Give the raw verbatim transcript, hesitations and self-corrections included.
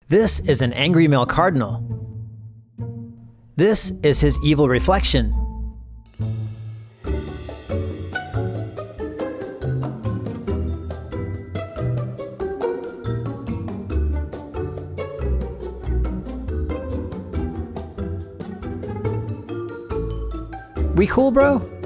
This is an angry male cardinal. This is his evil reflection. We cool, bro?